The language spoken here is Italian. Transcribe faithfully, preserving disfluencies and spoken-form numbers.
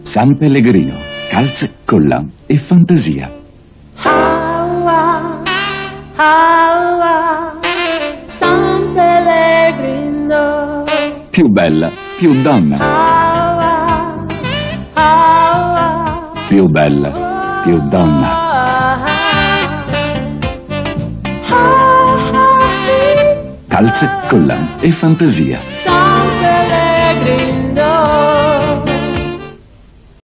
San Pellegrino, calze, collan e fantasia. Hawa, Hawa, San Pellegrino. Più bella, più donna. Hawa, Hawa, Più bella, più donna. Calze, collan e fantasia. San Pellegrino.